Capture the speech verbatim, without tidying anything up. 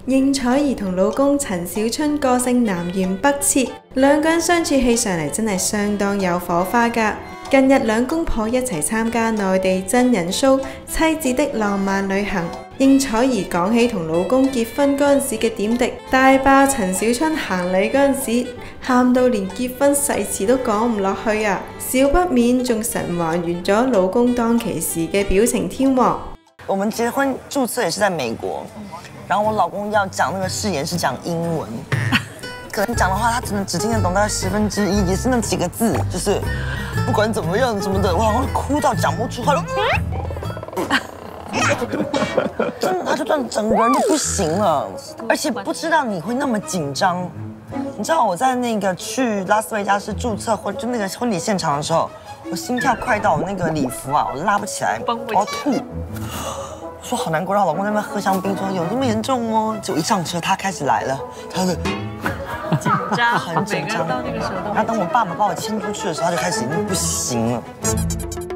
應采兒同老公陳小春個性南轅北轍，兩個人相處起上嚟真係相當有火花㗎。近日兩公婆一齊參加內地真人 show《妻子的浪漫旅行》，應采兒講起同老公結婚嗰陣時嘅點滴，大爆陳小春行禮嗰陣時，喊到連結婚誓詞都講唔落去啊！少不免仲神還原咗老公當其時嘅表情添喎。 我們結婚註冊也是在美國，然後我老公要講那個誓言是講英文，可能講的話他只能只聽得懂大概十分之一，也是那幾個字，就是不管怎麼樣什麼的，我老公哭到講不出話，真的他就整整個人就不行了，而且不知道你會那麼緊張。你知道我在那個去拉斯維加斯註冊婚就那個婚禮現場的時候，我心跳快到我那個禮服啊，我拉不起來，我要吐。我說好難過，讓我老公在那邊喝香檳，說有這麼嚴重哦。就一上車，他開始來了，他就緊張， 很緊張。 到那個時候都。 然後等我爸爸把我牽出去的時候，他就開始已經不行了。